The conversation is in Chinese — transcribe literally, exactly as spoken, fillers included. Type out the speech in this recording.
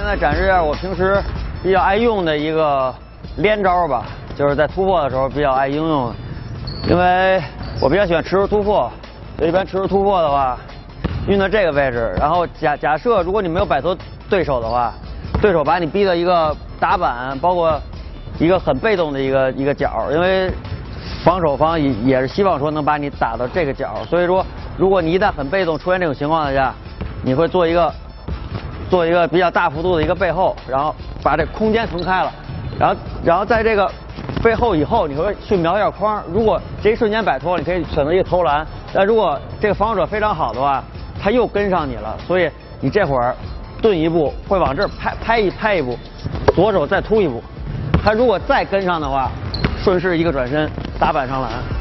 在展示一下我平时比较爱用的一个连招吧，就是在突破的时候比较爱应用的。因为我比较喜欢持球突破，所以一般持球突破的话，运到这个位置，然后假假设如果你没有摆脱对手的话，对手把你逼到一个打板，包括一个很被动的一个一个角，因为防守方也也是希望说能把你打到这个角，所以说如果你一旦很被动出现这种情况下，你会做一个做一个比较大幅度的一个背后，然后把这空间横开了，然后然后在这个背后以后，你会去瞄一下框，如果这一瞬间摆脱，你可以选择一个投篮，但如果这个防守者非常好的话，他又跟上你了，所以你这会儿顿一步会往这儿拍拍一拍一步，左手再突一步，他如果再跟上的话，顺势一个转身打板上篮。